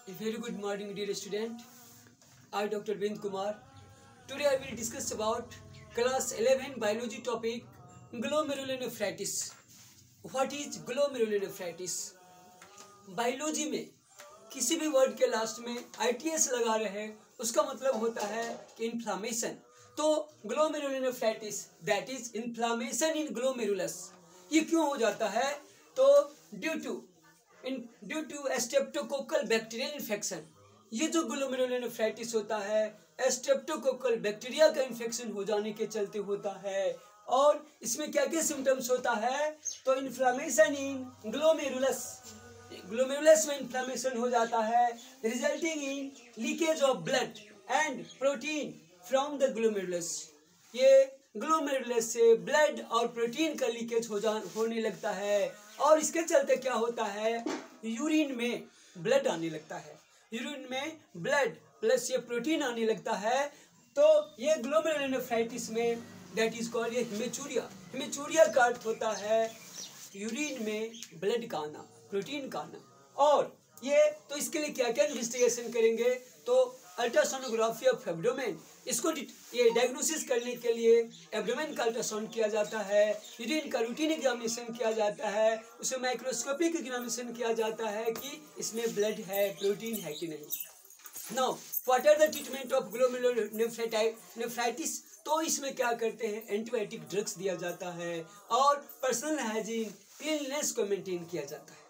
A very good morning, dear student. I, Dr. Bind Kumar. Today I will discuss about class 11 biology topic glomerulonephritis. What is glomerulonephritis? Biology में किसी भी word के last में ITS लगा रहे हैं उसका मतलब होता है कि इन्फ्लामेशन। तो glomerulonephritis that is inflammation in glomerulus, ये क्यों हो जाता है? तो due to streptococcal bacterial infection. ये जो ग्लोमेरुलोनेफ्राइटिस होता है स्ट्रेप्टोकोकल बैक्टीरिया का इन्फेक्शन हो जाने के चलते होता है। और इसमें क्या क्या सिम्टम्स होता है? तो इन्फ्लामेशन इन ग्लोमेरुलस, ग्लोमेरुलस में इन्फ्लामेशन हो जाता है, resulting in leakage of blood and protein from the glomerulus. ये ग्लोमेरुलस से ब्लड और प्रोटीन का लीकेज होने लगता है और इसके चलते क्या होता है? यूरिन में ब्लड आने लगता है, यूरिन में ब्लड प्लस ये प्रोटीन आने लगता है। तो ये ग्लोमेरुलोनेफ्राइटिस में दैट इज कॉल्ड ये हिमेचूरिया। हिमेचूरिया का अर्थ होता है यूरिन में ब्लड का आना, प्रोटीन का आना। और ये तो इसके लिए क्या क्या इन्वेस्टिगेशन करेंगे? तो अल्ट्रासोनोग्राफी ऑफ एब्डोमेन, इसको ये डायग्नोसिस करने के लिए एब्डोमेन का अल्ट्रासाउंड किया जाता है, यूरिन का रूटीन एग्जामिनेशन किया जाता है, उसे माइक्रोस्कोपिक एग्जामिनेशन किया जाता है कि इसमें ब्लड है, प्रोटीन है कि नहीं। Now what are the treatment of glomerulonephritis? तो इसमें क्या करते हैं? एंटीबायोटिक ड्रग्स दिया जाता है और पर्सनल हाइजीन क्लीनलीनेस को मेंटेन किया जाता है।